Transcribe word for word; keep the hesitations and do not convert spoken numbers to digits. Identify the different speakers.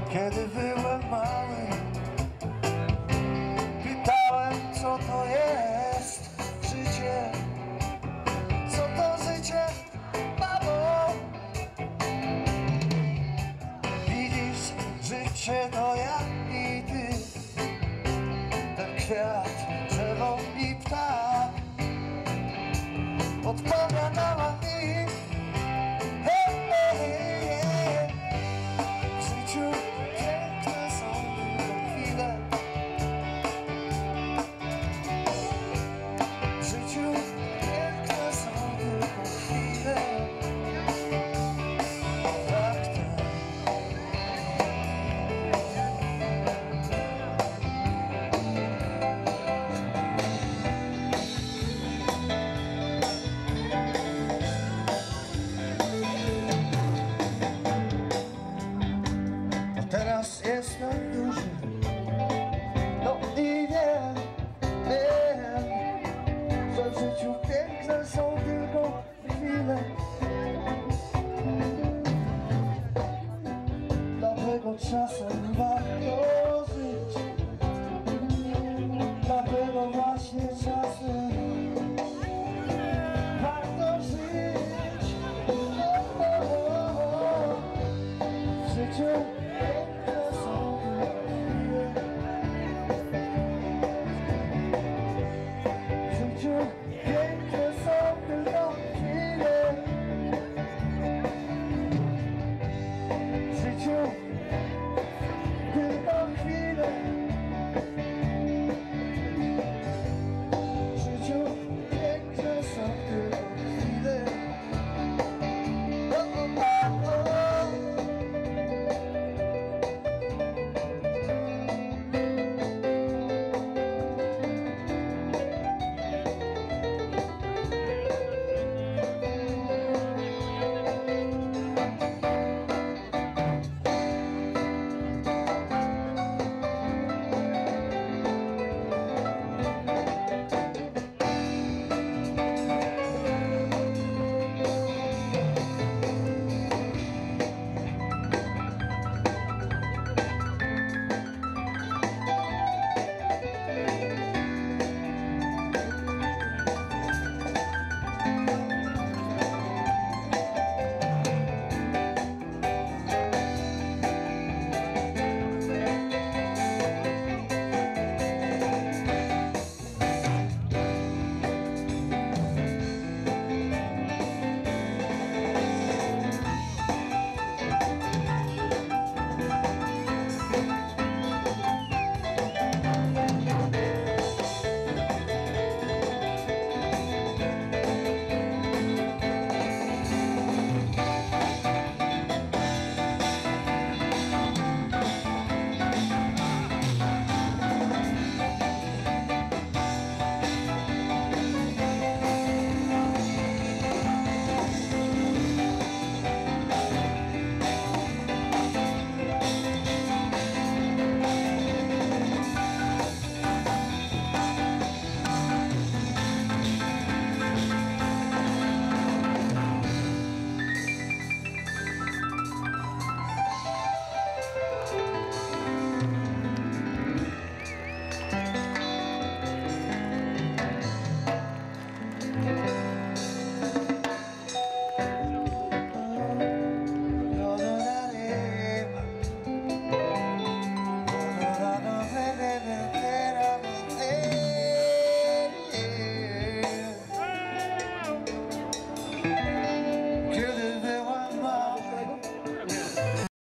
Speaker 1: Kiedy byłem mały, pytałem, co to jest życie. Co to życie, mamo? Widzisz, życie to ja i ty, ten kwiat, drzewo i ptak. Odpowiadała mi, hej, hej, hej. W życiu piękne są tylko chwile. W życiu piękne są tylko chwile. Tak, tak. Teraz jestem duży, no i wiem, wiem, że w życiu piękne są tylko chwile. Dlatego czasem warto żyć, dlatego właśnie czasem warto żyć. O, o, o, o. W życiu